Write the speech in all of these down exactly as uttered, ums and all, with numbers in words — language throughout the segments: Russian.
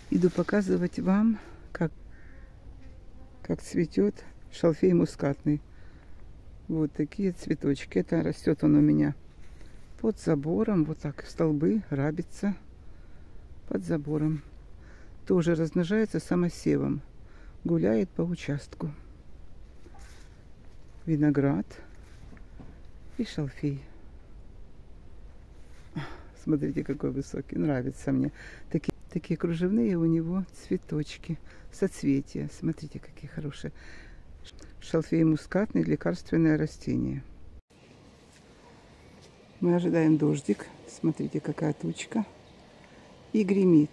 Иду показывать вам, как, как цветет шалфей мускатный. Вот такие цветочки. Это растет он у меня под забором. Вот так столбы рабится под забором. Тоже размножается самосевом. Гуляет по участку. Виноград и шалфей. Смотрите, какой высокий. Нравится мне. Такие, такие кружевные у него цветочки. Соцветия. Смотрите, какие хорошие. Шалфей мускатный, лекарственное растение. Мы ожидаем дождик. Смотрите, какая тучка. И гремит.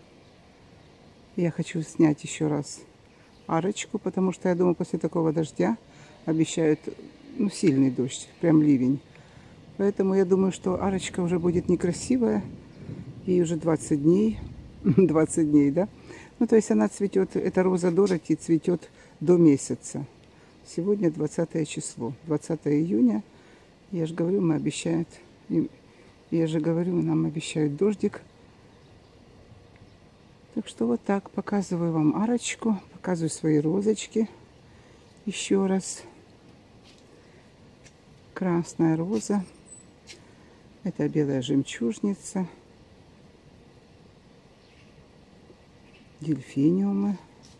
Я хочу снять еще раз арочку, потому что я думаю, после такого дождя обещают, ну, сильный дождь, прям ливень. Поэтому я думаю, что арочка уже будет некрасивая. Ей уже двадцать дней. двадцать дней, да? Ну, то есть она цветет, эта роза Дороти цветет до месяца. Сегодня двадцатое число, двадцатое июня. Я же говорю, мы обещают, я же говорю, нам обещают дождик. Так что вот так, показываю вам арочку, показываю свои розочки. Еще раз. Красная роза. Это белая жемчужница. Дельфиниумы.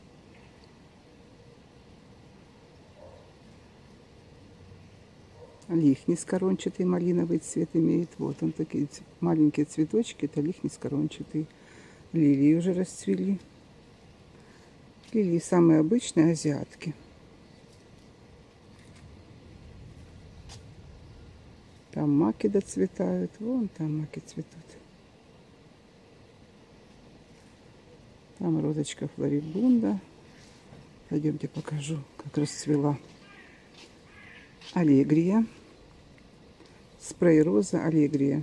Лихнис корончатый, малиновый цвет имеет. Вот он, такие маленькие цветочки. Это лихнис корончатый. Лилии уже расцвели. Лилии самые обычные, азиатки. Там маки доцветают. Вон там маки цветут. Там розочка флорибунда. Пойдемте покажу, как расцвела. Аллегрия. Спрей роза Аллегрия.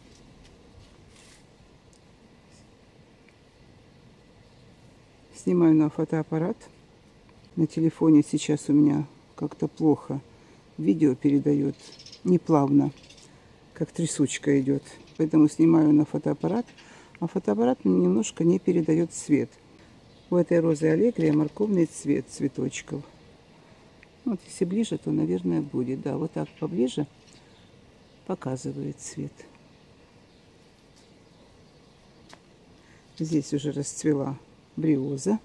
Снимаю на фотоаппарат. На телефоне сейчас у меня как-то плохо видео передает, неплавно, как трясучка идет. Поэтому снимаю на фотоаппарат, а фотоаппарат мне немножко не передает цвет. У этой розы Аллегрия морковный цвет цветочков. Вот если ближе, то, наверное, будет. Да, вот так поближе показывает цвет. Здесь уже расцвела бриоза.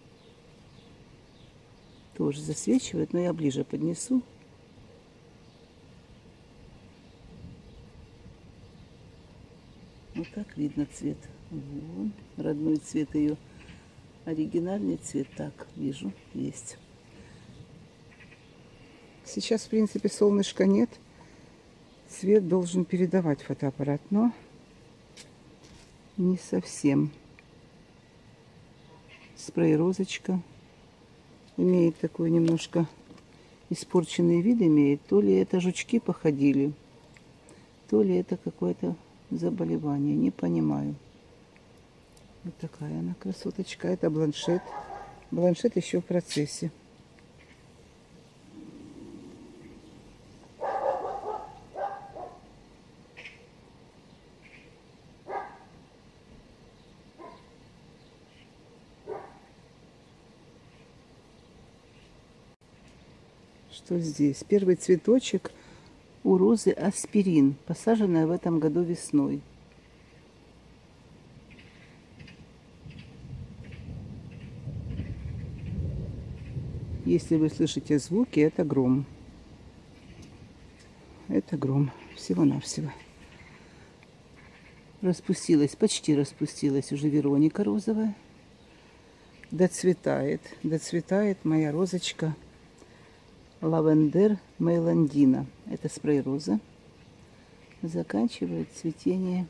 Тоже засвечивает, но я ближе поднесу. Вот так видно цвет. Вон, родной цвет ее. Оригинальный цвет. Так, вижу, есть. Сейчас, в принципе, солнышка нет. Цвет должен передавать фотоаппарат, но не совсем. Спрей розочка имеет такой немножко испорченный вид, имеет. То ли это жучки походили, то ли это какое-то заболевание, не понимаю. Вот такая она красоточка. Это бланшет. Бланшет еще в процессе. Что здесь? Первый цветочек у розы аспирин, посаженная в этом году весной. Если вы слышите звуки, это гром. Это гром. Всего-навсего. Распустилась, почти распустилась уже Вероника розовая. Доцветает. Доцветает моя розочка Лавендер Мейландина. Это спрей роза. Заканчивает цветение.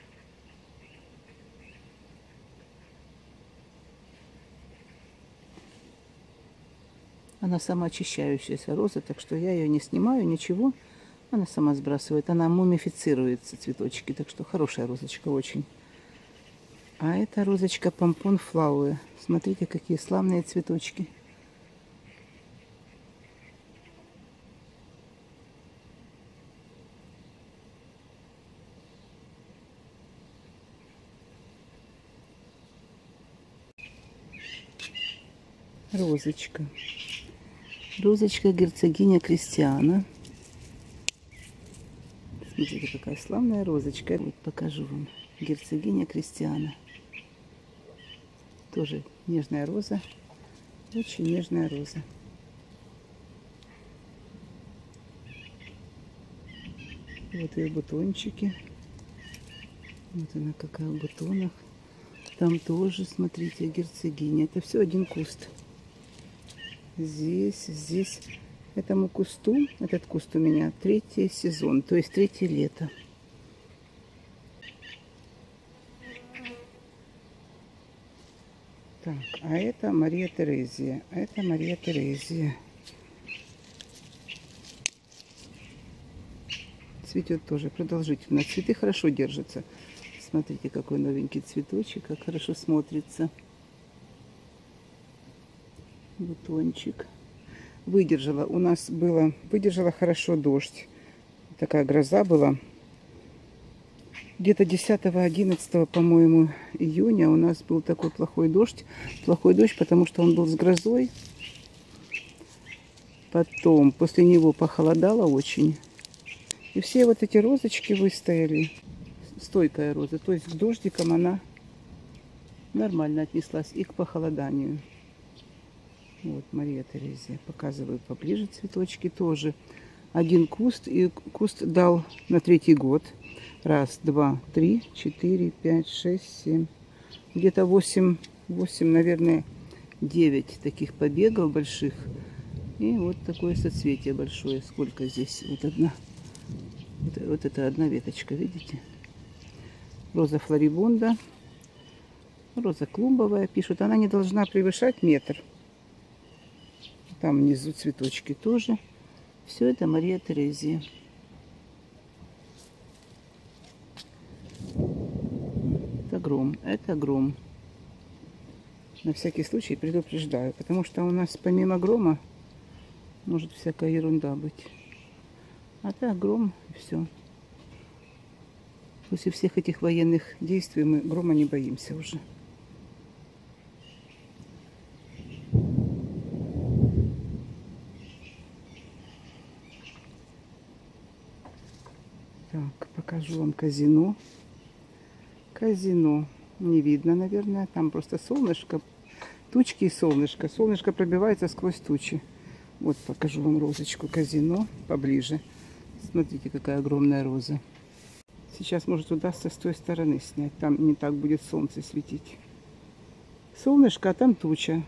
Она самоочищающаяся роза, так что я ее не снимаю, ничего. Она сама сбрасывает. Она мумифицируется, цветочки. Так что хорошая розочка очень. А это розочка Помпон Флауэ. Смотрите, какие славные цветочки. Розочка. Розочка герцогиня Кристиана. Смотрите, какая славная розочка. Вот покажу вам. Герцогиня Кристиана. Тоже нежная роза. Очень нежная роза. Вот ее бутончики. Вот она какая в бутонах. Там тоже, смотрите, герцогиня. Это все один куст. Здесь, здесь, этому кусту, этот куст у меня третий сезон, то есть третье лето. Так, а это Мария Терезия. А это Мария Терезия. Цветет тоже продолжительно. Цветы хорошо держатся. Смотрите, какой новенький цветочек, как хорошо смотрится. Бутончик. Выдержала. У нас было, выдержала хорошо дождь. Такая гроза была. Где-то десятого-одиннадцатого, по-моему, июня у нас был такой плохой дождь. Плохой дождь, потому что он был с грозой. Потом, после него похолодало очень. И все вот эти розочки выстояли. Стойкая роза. То есть к дождикам она нормально отнеслась и к похолоданию. Вот Мария Терезия. Показываю поближе цветочки тоже. Один куст. И куст дал на третий год. Раз, два, три, четыре, пять, шесть, семь. Где-то восемь, восемь, наверное, девять таких побегов больших. И вот такое соцветие большое. Сколько здесь? Вот одна. Вот, вот это одна веточка, видите? Роза флорибунда. Роза клумбовая, пишут. Она не должна превышать метр. Там внизу цветочки тоже. Все это Мария Терезия. Это гром. Это гром. На всякий случай предупреждаю. Потому что у нас помимо грома может всякая ерунда быть. А так гром и все. После всех этих военных действий мы грома не боимся уже. Так, покажу вам казино. Казино. Не видно, наверное. Там просто солнышко. Тучки и солнышко. Солнышко пробивается сквозь тучи. Вот покажу вам розочку казино поближе. Смотрите, какая огромная роза. Сейчас, может, удастся с той стороны снять. Там не так будет солнце светить. Солнышко, а там туча.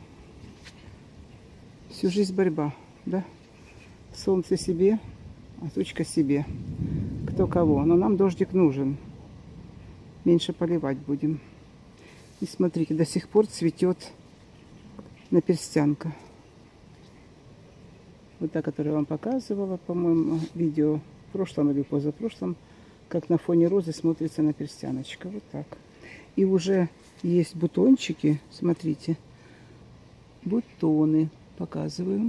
Всю жизнь борьба, да? Солнце себе, а тучка себе. Кто кого. Но нам дождик нужен. Меньше поливать будем. И смотрите, до сих пор цветет наперстянка. Вот та, которую я вам показывала, по-моему, видео в прошлом или позапрошлом, как на фоне розы смотрится наперстяночка. Вот так. И уже есть бутончики, смотрите, бутоны показываю.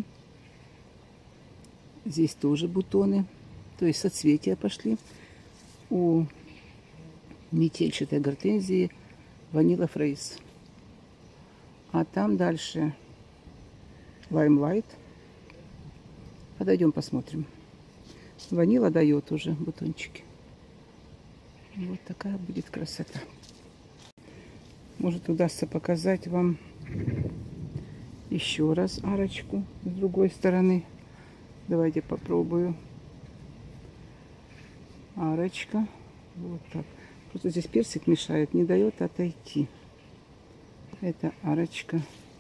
Здесь тоже бутоны, то есть соцветия пошли. У метельчатой гортензии ванила фрейс. А там дальше лаймлайт. Подойдем посмотрим. Ванила дает уже бутончики. Вот такая будет красота. Может, удастся показать вам еще раз арочку с другой стороны. Давайте попробую. Арочка. Вот так. Просто здесь персик мешает, не дает отойти. Это арочка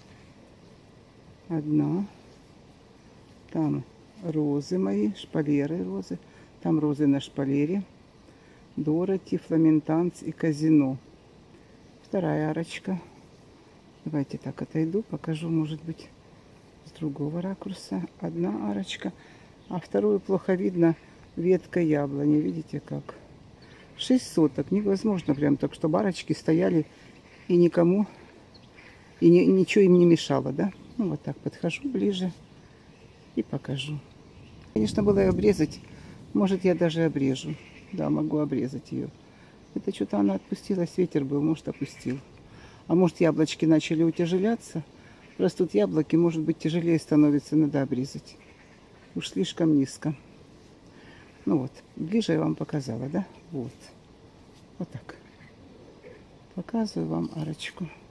одна. Там розы мои, шпалеры розы. Там розы на шпалере. Дороти, фламентанц и казино. Вторая арочка. Давайте так отойду, покажу, может быть, с другого ракурса. Одна арочка, а вторую плохо видно, ветка яблони. Видите как? Шесть соток. Невозможно прям так, чтобы арочки стояли и никому, и ни, ничего им не мешало, да? Ну вот так подхожу ближе и покажу. Конечно, было и обрезать. Может, я даже обрежу. Да, могу обрезать ее. Это что-то она отпустилась, ветер был, может, опустил. А может, яблочки начали утяжеляться. растут яблоки, может быть, тяжелее становится, надо обрезать. Уж слишком низко. Ну вот, ближе я вам показала, да? Вот. Вот так. Показываю вам арочку.